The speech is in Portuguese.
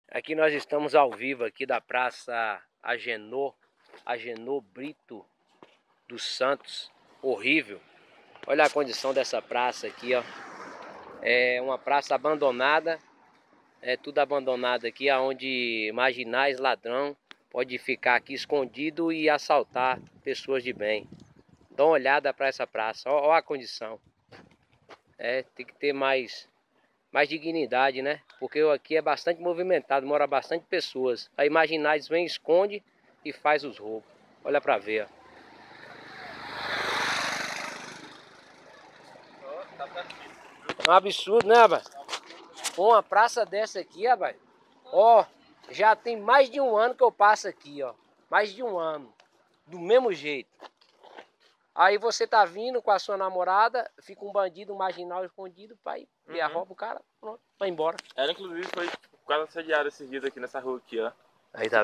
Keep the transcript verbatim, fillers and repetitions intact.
Aqui nós estamos ao vivo aqui da Praça Agenor, Agenor Brito dos Santos. Horrível. Olha a condição dessa praça aqui, ó. É uma praça abandonada. É tudo abandonado aqui, onde marginais, ladrão pode ficar aqui escondido e assaltar pessoas de bem. Dá uma olhada para essa praça, ó, ó a condição. É, tem que ter mais mais dignidade, né? Porque aqui é bastante movimentado, mora bastante pessoas. Aí marginais vem, esconde e faz os roubos. Olha pra ver, ó. É um absurdo, né, rapaz? Uma praça dessa aqui, rapaz. Ó, já tem mais de um ano que eu passo aqui, ó. Mais de um ano. Do mesmo jeito. Aí você tá vindo com a sua namorada, fica um bandido, um marginal escondido, pai, e uhum. Rouba o cara, pronto, vai embora. Ela inclusive foi quase assediada esses dias aqui nessa rua aqui, ó. Aí tá